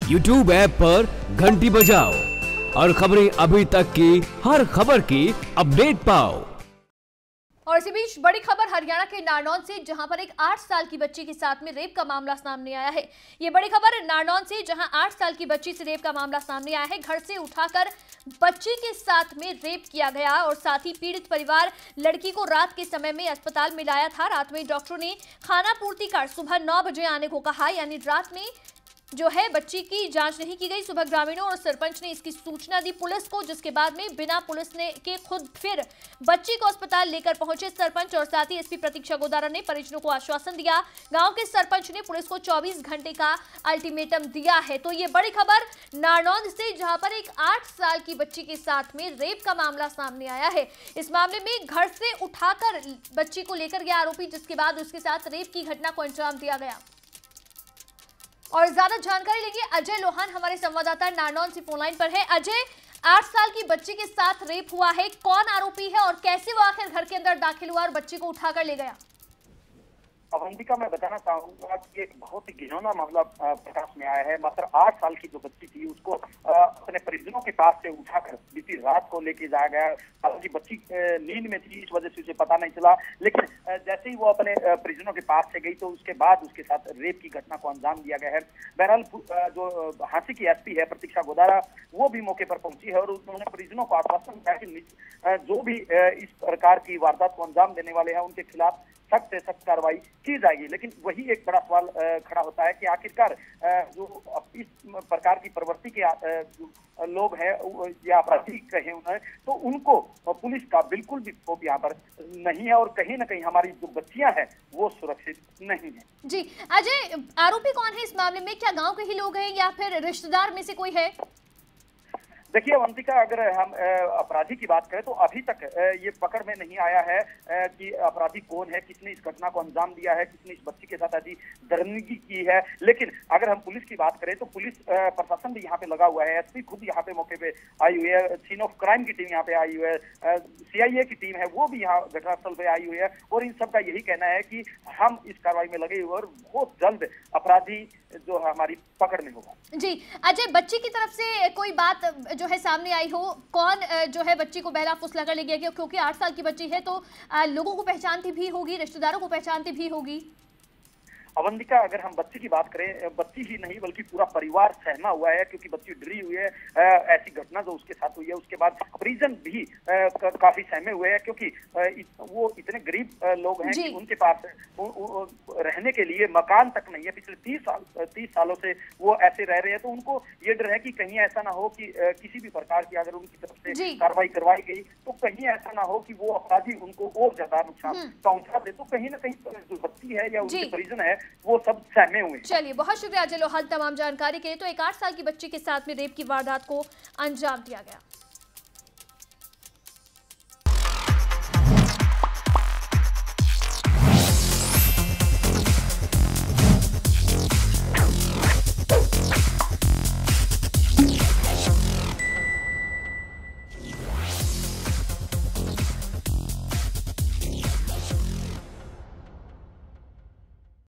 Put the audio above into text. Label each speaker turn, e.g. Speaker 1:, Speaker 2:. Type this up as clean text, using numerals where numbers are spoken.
Speaker 1: YouTube app पर घंटी बजाओ और खबरें अभी तक की हर खबर की अपडेट पाओ।
Speaker 2: और इसी बीच बड़ी खबर हरियाणा के नारनौल से, जहां पर एक 8 साल की बच्ची के साथ में रेप का मामला सामने आया है। ये बड़ी खबर नारनौल से, जहां 8 साल की बच्ची से रेप का मामला सामने आया है। घर से उठाकर बच्ची के साथ में रेप किया गया और साथ ही पीड़ित परिवार लड़की को रात के समय में अस्पताल में लाया था। रात में डॉक्टरों ने खाना पूर्ति कर सुबह 9 बजे आने को कहा, यानी रात में जो है बच्ची की जांच नहीं की गई। सुबह ग्रामीणों और सरपंच ने इसकी सूचना दी पुलिस को, जिसके बाद में बिना पुलिस ने के खुद फिर बच्ची को अस्पताल लेकर पहुंचे सरपंच और साथ ही एसपी प्रतीक्षा गोदारा ने परिजनों को आश्वासन दिया। गांव के सरपंच ने पुलिस को 24 घंटे का अल्टीमेटम दिया है। तो ये बड़ी खबर नारनौल से, जहां पर एक 8 साल की बच्ची के साथ में रेप का मामला सामने आया है। इस मामले में घर से उठाकर बच्ची को लेकर गया आरोपी, जिसके बाद उसके साथ रेप की घटना को अंजाम दिया गया। और ज्यादा जानकारी लेंगे अजय लोहान, हमारे संवाददाता नारनौल से फोन लाइन पर है। अजय, 8 साल की बच्ची के साथ रेप हुआ है, कौन आरोपी है और कैसे वो आखिर घर के अंदर दाखिल हुआ और बच्ची को उठाकर ले गया?
Speaker 3: अवंतिका, मैं बताना चाहूंगा कि एक बहुत ही घिनौना मामला प्रकाश में आया है। मात्र 8 साल की जो बच्ची थी उसको अपने परिजनों के पास से उठाकर बीती रात को लेके जाया गया। हालांकि बच्ची नींद में थी, इस वजह से उसे पता नहीं चला, लेकिन जैसे ही वो अपने परिजनों के पास से गई तो उसके बाद उसके साथ रेप की घटना को अंजाम दिया गया है। बहरहाल जो हांसी की एसपी है प्रतीक्षा गोदारा, वो भी मौके पर पहुंची है और उन्होंने परिजनों को आश्वासन दिया कि जो भी इस प्रकार की वारदात को अंजाम देने वाले हैं उनके खिलाफ सख्त से सख्त कार्रवाई की जाएगी। लेकिन वही एक बड़ा सवाल खड़ा होता है कि आखिरकार जो इस प्रकार की प्रवृत्ति के लोग हैं या अपराधी कहे उन्हें, तो उनको पुलिस का बिल्कुल भी खौफ यहाँ पर नहीं है और कहीं ना कहीं हमारी जो बच्चियां हैं वो सुरक्षित नहीं है।
Speaker 2: जी अजय, आरोपी कौन है इस मामले में? क्या गांव के ही लोग हैं या फिर रिश्तेदार में से कोई है?
Speaker 3: देखिए अवंतिका, अगर हम अपराधी की बात करें तो अभी तक ये पकड़ में नहीं आया है कि अपराधी कौन है, किसने इस घटना को अंजाम दिया है, किसने इस बच्ची के साथ ऐसी दरिंदगी की है। लेकिन अगर हम पुलिस की बात करें तो पुलिस प्रशासन भी यहाँ पे लगा हुआ है। एसपी खुद यहाँ पे मौके पे आई हुई है, सीन ऑफ क्राइम की टीम यहाँ पे आई हुई है, CIA की टीम है वो भी यहाँ घटनास्थल पे आई हुई है और इन सबका यही कहना है कि हम इस कार्रवाई में लगे हुए और बहुत जल्द अपराधी जो हमारी पकड़ में होगा।
Speaker 2: जी अजय, बच्ची की तरफ से कोई बात जो है सामने आई हो, कौन जो है बच्ची को बहला फुसला कर ले गया? क्योंकि 8 साल की बच्ची है तो लोगों को पहचानती भी होगी, रिश्तेदारों को पहचानती भी होगी।
Speaker 3: अवंतिका, अगर हम बच्ची की बात करें, बच्ची ही नहीं बल्कि पूरा परिवार सहमा हुआ है, क्योंकि बच्ची डरी हुई है। ऐसी घटना जो उसके साथ हुई है उसके बाद परिजन भी काफी सहमे हुए हैं, क्योंकि वो इतने गरीब लोग हैं कि उनके पास रहने के लिए मकान तक नहीं है। पिछले 30 सालों से वो ऐसे रह रहे हैं, तो उनको ये डर है कि कहीं ऐसा ना हो कि किसी भी प्रकार की अगर उनकी तरफ से कार्रवाई करवाई गई तो कहीं ऐसा ना हो कि वो अपराधी उनको और ज्यादा नुकसान पहुंचा दे। तो कहीं ना कहीं जो बच्ची है या उनके परिजन है वो सब सहमे हुए।
Speaker 2: चलिए, बहुत शुक्रिया अजय लोहान तमाम जानकारी के। तो एक 8 साल की बच्ची के साथ में रेप की वारदात को अंजाम दिया गया।